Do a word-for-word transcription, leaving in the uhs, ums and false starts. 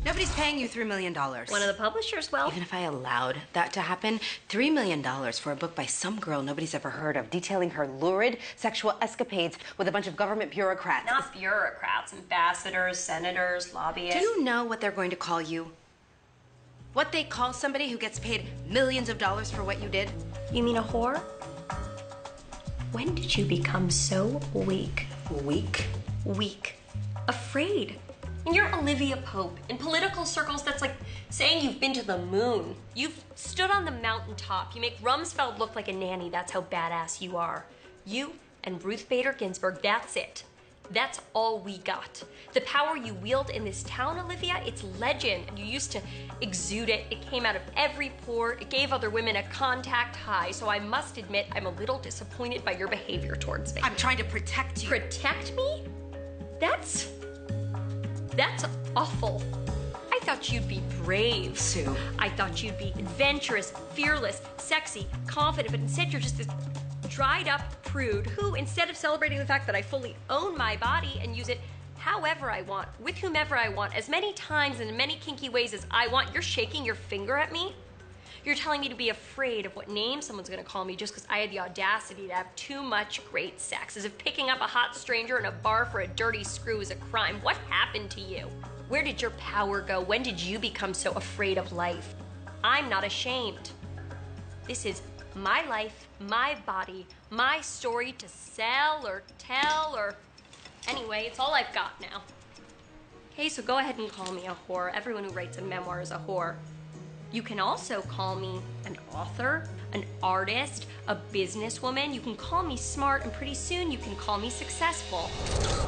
Nobody's paying you three million dollars. One of the publishers will. Even if I allowed that to happen, three million dollars for a book by some girl nobody's ever heard of, detailing her lurid sexual escapades with a bunch of government bureaucrats. Not bureaucrats, ambassadors, senators, lobbyists. Do you know what they're going to call you? What they call somebody who gets paid millions of dollars for what you did? You mean a whore? When did you become so weak? Weak? Weak. Afraid. And you're Olivia Pope. In political circles, that's like saying you've been to the moon. You've stood on the mountaintop. You make Rumsfeld look like a nanny. That's how badass you are. You and Ruth Bader Ginsburg, that's it. That's all we got. The power you wield in this town, Olivia, it's legend. You used to exude it. It came out of every pore. It gave other women a contact high. So I must admit, I'm a little disappointed by your behavior towards me. I'm trying to protect you. Protect me? That's... That's awful. I thought you'd be brave. Sue. I thought you'd be adventurous, fearless, sexy, confident, but instead you're just this dried up prude who, instead of celebrating the fact that I fully own my body and use it however I want, with whomever I want, as many times and in many kinky ways as I want, you're shaking your finger at me. You're telling me to be afraid of what name someone's gonna call me just because I had the audacity to have too much great sex, as if picking up a hot stranger in a bar for a dirty screw is a crime. What happened to you? Where did your power go? When did you become so afraid of life? I'm not ashamed. This is my life, my body, my story to sell or tell or... Anyway, it's all I've got now. Okay, so go ahead and call me a whore. Everyone who writes a memoir is a whore. You can also call me an author, an artist, a businesswoman. You can call me smart, and pretty soon you can call me successful.